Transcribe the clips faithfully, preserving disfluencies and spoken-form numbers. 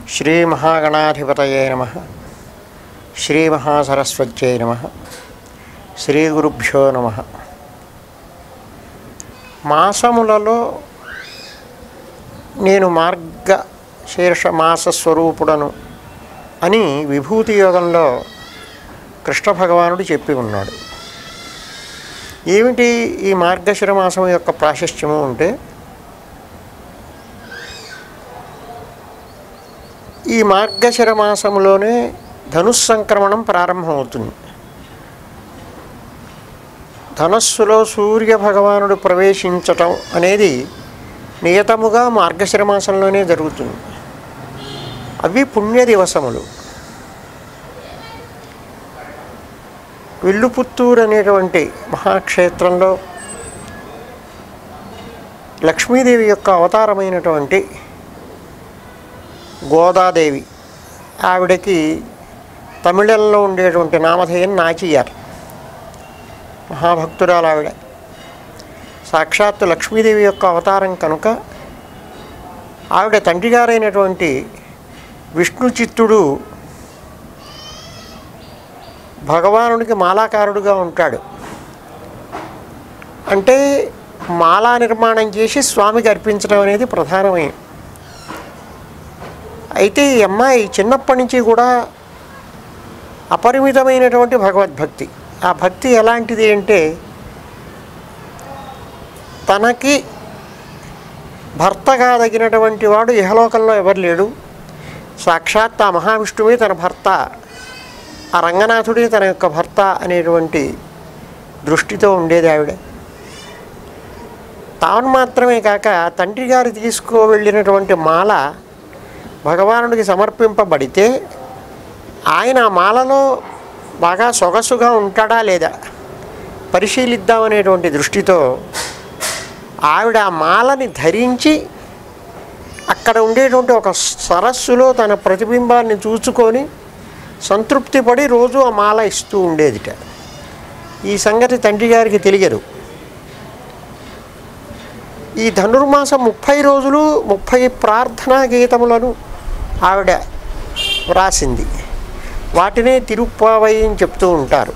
శ్రీ మహాగణాధిపతయే నమః. శ్రీ మహాసరస్వత్యై నమః. శ్రీ గురుభ్యో నమః. మాసములలో నేను మార్గ శీర్ష మాస స్వరూపుడను అని విభూతి యోగంలో కృష్ణ భగవానుడు చెప్పి ఉన్నాడు. ఏమిటి ఈ మార్గశిర మాసం యొక్క ప్రాశస్త్యము అంటే, ఈ మార్గశిర మాసములోనే ధనుస్సంక్రమణం ప్రారంభమవుతుంది. ధనస్సులో సూర్య భగవానుడు ప్రవేశించటం అనేది నియతముగా మార్గశిర మాసంలోనే జరుగుతుంది. అవి పుణ్య దివసములు. విల్లుపుత్తూరు అనేటువంటి మహాక్షేత్రంలో లక్ష్మీదేవి యొక్క అవతారమైనటువంటి గోదాదేవి, ఆవిడకి తమిళంలో ఉండేటువంటి నామధేయం నాచియార్. మహాభక్తురాలు ఆవిడ. సాక్షాత్తు లక్ష్మీదేవి యొక్క అవతారం కనుక ఆవిడ తండ్రి గారైనటువంటి విష్ణు చిత్తుడు భగవానుడికి మాలాకారుడుగా ఉంటాడు. అంటే మాలా నిర్మాణం చేసి స్వామికి అర్పించడం అనేది ప్రధానమైన. అయితే ఈ అమ్మాయి చిన్నప్పటి నుంచి కూడా అపరిమితమైనటువంటి భగవద్భక్తి. ఆ భక్తి ఎలాంటిది అంటే, తనకి భర్తగా తగినటువంటి వాడు ఇహలోకంలో ఎవరు లేడు, సాక్షాత్ ఆ మహావిష్ణువే తన భర్త, ఆ రంగనాథుడే తన యొక్క భర్త అనేటువంటి దృష్టితో ఉండేది ఆవిడ. తాను మాత్రమే కాక తండ్రి గారు తీసుకువెళ్ళినటువంటి మాల భగవానుడికి సమర్పింపబడితే ఆయన ఆ మాలలో బాగా సొగసుగా ఉంటాడా లేదా పరిశీలిద్దామనేటువంటి దృష్టితో ఆవిడ ఆ మాలని ధరించి అక్కడ ఉండేటువంటి ఒక సరస్సులో తన ప్రతిబింబాన్ని చూసుకొని సంతృప్తి పడి రోజు ఆ మాల ఇస్తూ ఉండేదిట. ఈ సంగతి తండ్రి గారికి తెలియదు. ఈ ధనుర్మాసం ముప్పై రోజులు ముప్పై ప్రార్థనా గీతములను ఆవిడ వ్రాసింది. వాటినే తిరుప్పావై అని చెప్తూ ఉంటారు.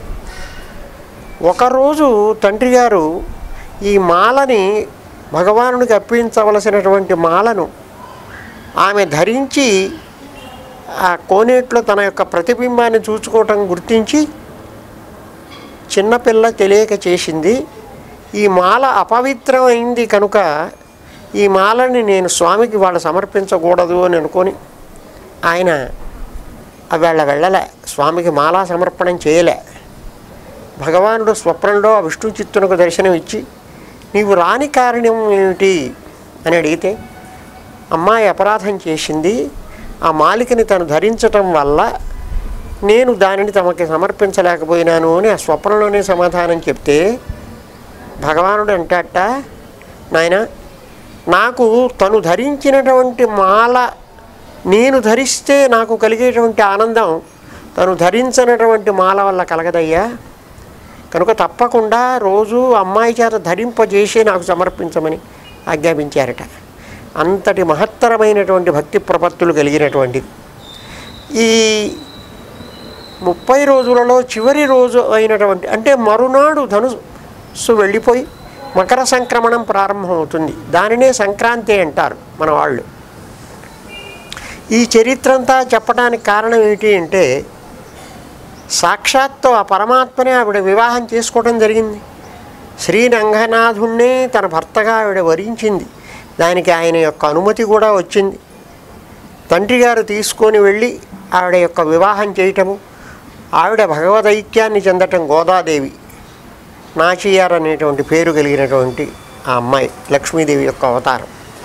ఒకరోజు తండ్రి గారు ఈ మాలని, భగవానుడికి అర్పించవలసినటువంటి మాలను ఆమె ధరించి ఆ కోనేట్లో తన యొక్క ప్రతిబింబాన్ని చూసుకోవటం గుర్తించి, చిన్నపిల్ల తెలియక చేసింది, ఈ మాల అపవిత్రమైంది కనుక ఈ మాలని నేను స్వామికి వాళ్ళు సమర్పించకూడదు అని అనుకొని ఆయన అవేళ వెళ్ళలే, స్వామికి మాలా సమర్పణం చేయలే. భగవానుడు స్వప్నంలో ఆ విష్ణు చిత్తునకు దర్శనం ఇచ్చి, నీవు రాని కారణం ఏమిటి అని అడిగితే, అమ్మాయి అపరాధం చేసింది, ఆ మాలికని తను ధరించటం వల్ల నేను దానిని తమకి సమర్పించలేకపోయినాను అని ఆ స్వప్నంలోనే సమాధానం చెప్తే, భగవానుడు అంటాట, నాయన నాకు తను ధరించినటువంటి మాల నేను ధరిస్తే నాకు కలిగేటువంటి ఆనందం తను ధరించినటువంటి మాల వల్ల కలగదయ్యా, కనుక తప్పకుండా రోజు అమ్మాయి చేత ధరింపజేసి నాకు సమర్పించమని ఆజ్ఞాపించారట. అంతటి మహత్తరమైనటువంటి భక్తి ప్రపత్తులు కలిగినటువంటిది. ఈ ముప్పై రోజులలో చివరి రోజు అయినటువంటి, అంటే మరునాడు ధనుస్సు వెళ్ళిపోయి మకర సంక్రమణం ప్రారంభమవుతుంది. దానినే సంక్రాంతి అంటారు మన వాళ్ళు. ఈ చరిత్ర అంతా చెప్పడానికి కారణం ఏమిటి అంటే, సాక్షాత్తు ఆ పరమాత్మనే ఆవిడ వివాహం చేసుకోవడం జరిగింది. శ్రీరంగనాథుణ్ణే తన భర్తగా ఆవిడ వరించింది. దానికి ఆయన యొక్క అనుమతి కూడా వచ్చింది. తండ్రి గారు తీసుకొని వెళ్ళి ఆవిడ యొక్క వివాహం చేయటము, ఆవిడ భగవదైక్యాన్ని చెందటం, గోదాదేవి, నాచియార్ అనేటువంటి పేరు కలిగినటువంటి ఆ అమ్మాయి లక్ష్మీదేవి యొక్క అవతారం.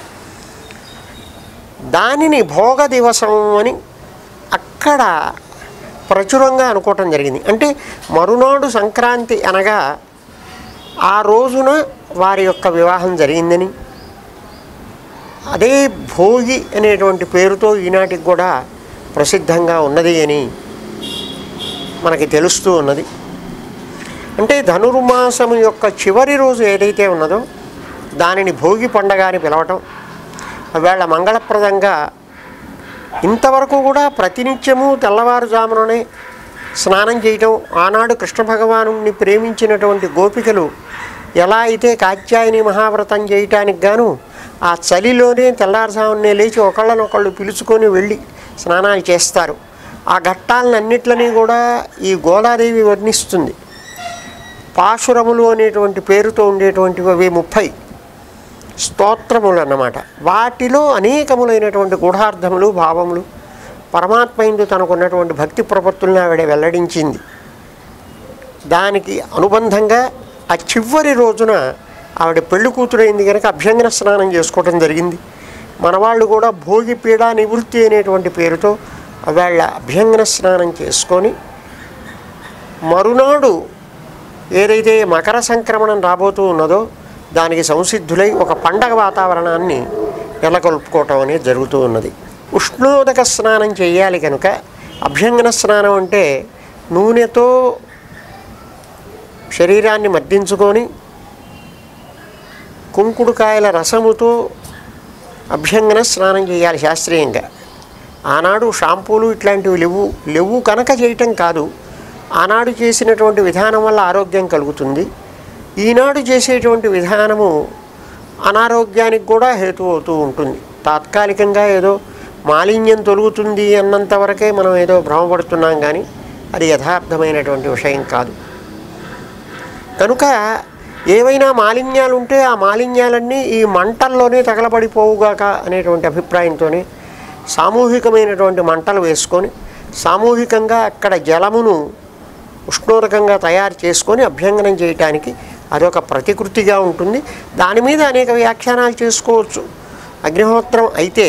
దానిని భోగ దివసం అని అక్కడ ప్రచురంగా అనుకోవటం జరిగింది. అంటే మరునాడు సంక్రాంతి అనగా ఆ రోజున వారి యొక్క వివాహం జరిగిందని, అదే భోగి అనేటువంటి పేరుతో ఈనాటికి కూడా ప్రసిద్ధంగా ఉన్నది అని మనకి తెలుస్తూ ఉన్నది. అంటే ధనుర్మాసము యొక్క చివరి రోజు ఏదైతే ఉన్నదో దానిని భోగి పండగ అని పిలవటం, వేళ మంగళప్రదంగా ఇంతవరకు కూడా ప్రతినిత్యము తెల్లవారుజాముననే స్నానం చేయటం, ఆనాడు కృష్ణ భగవానుని ప్రేమించినటువంటి గోపికలు ఎలా అయితే కాత్యాయని మహావ్రతం చేయటానికి గాను ఆ చలిలోనే తెల్లారుజామునే లేచి ఒకళ్ళనొకళ్ళు పిలుచుకొని వెళ్ళి స్నానాలు చేస్తారు. ఆ ఘట్టాలన్నిట్లని కూడా ఈ గోదాదేవి వర్ణిస్తుంది. పాశురములు అనేటువంటి పేరుతో ఉండేటువంటివి అవి ముప్పై స్తోత్రములు అన్నమాట. వాటిలో అనేకములైనటువంటి గూఢార్థములు, భావములు, పరమాత్మ యందు తనకున్నటువంటి భక్తి ప్రపత్తులను ఆవిడ వెల్లడించింది. దానికి అనుబంధంగా ఆ చివరి రోజున ఆవిడ పెళ్లి కూతురైంది కనుక అభ్యంగన స్నానం చేసుకోవడం జరిగింది. మనవాళ్ళు కూడా భోగి పీడ నివృత్తి అనేటువంటి పేరుతో వాళ్ళ అభ్యంగన స్నానం చేసుకొని మరునాడు ఏదైతే మకర సంక్రమణం రాబోతూ ఉన్నదో దానికి సంసిద్ధులై ఒక పండగ వాతావరణాన్ని నెలకొల్పుకోవటం అనేది జరుగుతూ ఉన్నది. ఉష్ణోదక స్నానం చేయాలి కనుక అభ్యంగన స్నానం అంటే నూనెతో శరీరాన్ని మద్దించుకొని కుంకుడుకాయల రసముతో అభ్యంగన స్నానం చేయాలి శాస్త్రీయంగా. ఆనాడు షాంపూలు ఇట్లాంటివి లేవు లేవు కనుక చేయటం కాదు, ఆనాడు చేసినటువంటి విధానం వల్ల ఆరోగ్యం కలుగుతుంది. ఈనాడు చేసేటువంటి విధానము అనారోగ్యానికి కూడా హేతు అవుతూ ఉంటుంది. తాత్కాలికంగా ఏదో మాలిన్యం తొలుగుతుంది అన్నంతవరకే మనం ఏదో భ్రమపడుతున్నాం, కానీ అది యథార్థమైనటువంటి విషయం కాదు. కనుక ఏవైనా మాలిన్యాలు ఉంటే ఆ మాలిన్యాలన్నీ ఈ మంటల్లోనే తగలబడిపోవుగాక అనేటువంటి అభిప్రాయంతోనే సామూహికమైనటువంటి మంటలు వేసుకొని సామూహికంగా అక్కడ జలమును ఉష్ణోదకంగా తయారు చేసుకొని అభ్యంగనం చేయటానికి అదొక ప్రతికృతిగా ఉంటుంది. దాని మీద అనేక వ్యాఖ్యానాలు చేసుకోవచ్చు. అగ్నిహోత్రం అయితే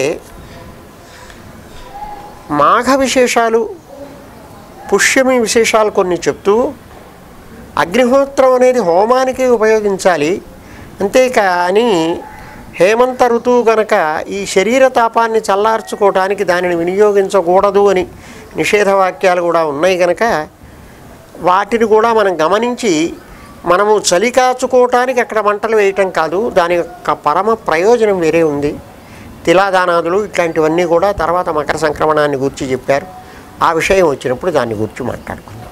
మాఘ విశేషాలు, పుష్యమి విశేషాలు కొన్ని చెప్తూ అగ్నిహోత్రం అనేది హోమానికి ఉపయోగించాలి, అంతేకాని హేమంత ఋతువు గనక ఈ శరీర తాపాన్ని చల్లార్చుకోవటానికి దానిని వినియోగించకూడదు అని నిషేధవాక్యాలు కూడా ఉన్నాయి కనుక వాటిని కూడా మనం గమనించి మనము చలి కాచుకోవటానికి అక్కడ మంటలు వేయటం కాదు, దాని యొక్క పరమ ప్రయోజనం వేరే ఉంది. తిలాదానాదులు ఇట్లాంటివన్నీ కూడా తర్వాత మకర సంక్రమణాన్ని గురించి చెప్పారు. ఆ విషయం వచ్చినప్పుడు దాన్ని గురించి మాట్లాడుకుందాం.